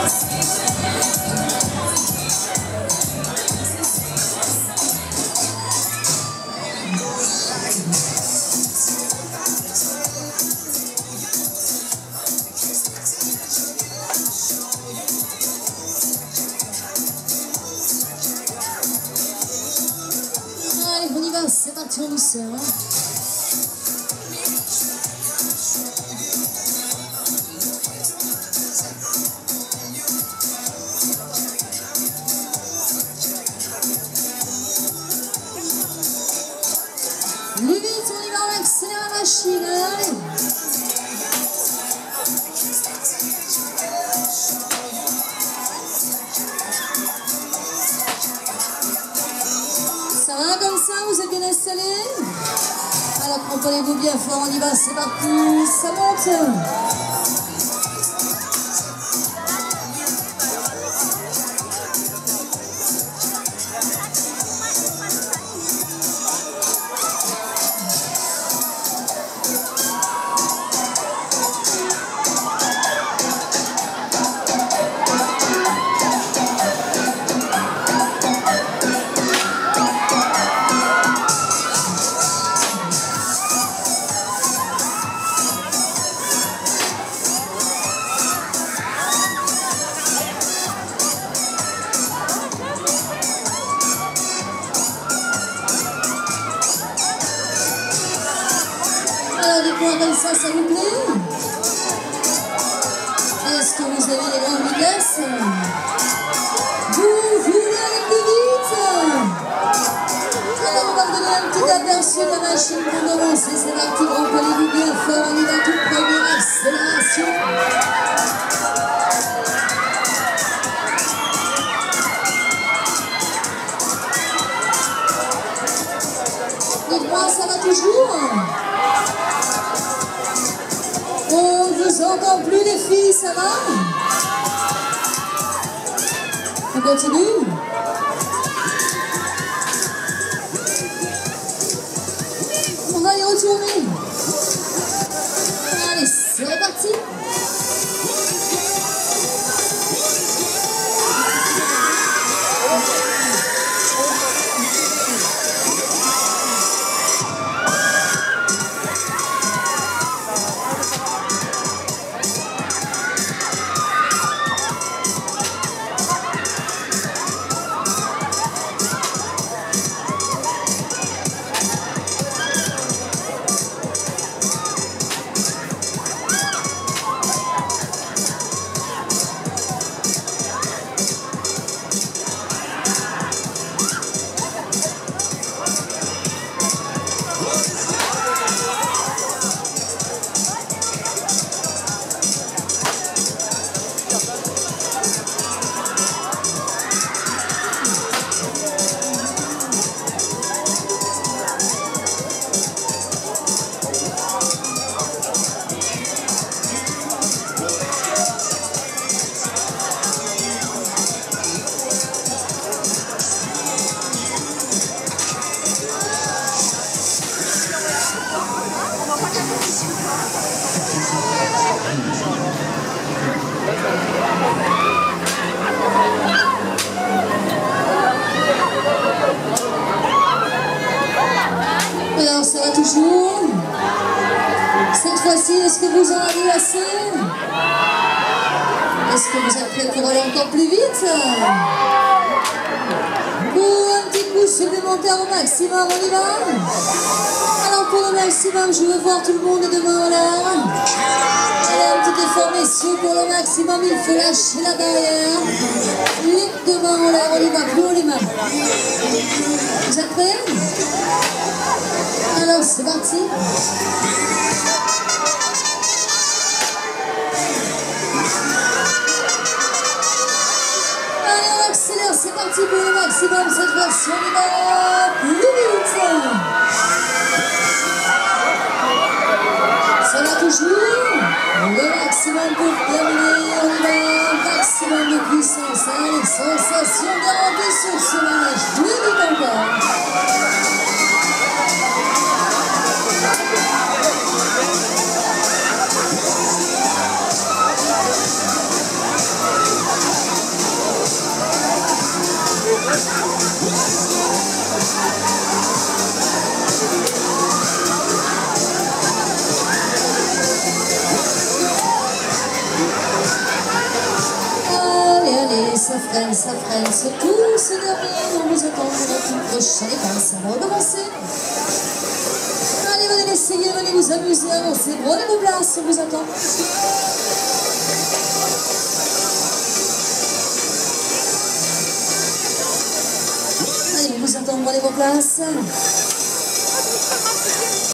Allez, on y va, c'est parti en douceur. Plus vite, on y va, on accélère la machine, allez. Ça va comme ça, vous êtes bien installés? Alors comprenez-vous bien fort, on y va, c'est parti, ça monte. Alors des points comme ça vous plaît? Est-ce que vous avez les grandes vitesses? Vous voulez aller plus vite? Alors on va vous donner un petit aperçu de la machine pour commencer. C'est parti, remplis-vous bien fort, on y va, toute première accélération. Dites-moi, ça va toujours? On vous entend plus les filles, ça va? On continue? On va y retourner. Allez, c'est reparti. Alors ça va toujours? Cette fois-ci, est-ce que vous en avez assez? Est-ce que vous êtes prêts pour aller encore plus vite? Pour un petit coup supplémentaire au maximum, on y va? Alors pour le maximum, je veux voir tout le monde devant en l'air. Allez, un petit effort, messieurs, pour le maximum, il faut lâcher la barrière. Les deux mains en l'air, on y va, plus haut les mains. Vous êtes prêts? Alors c'est parti. Allez, on accélère, c'est parti pour le maximum cette fois-ci, on y va plus vite. Ça va toujours. Le maximum pour terminer, on y va, maximum de puissance. Allez, sensation garantie sur ce manège, plus vite encore. laisse tous dormir, on vous attend pour notre prochaine étape, ça va recommencer. Allez, venez l'essayer, venez vous amuser, avancez, prenez vos places, on vous attend. Allez, on vous attend, prenez vos places.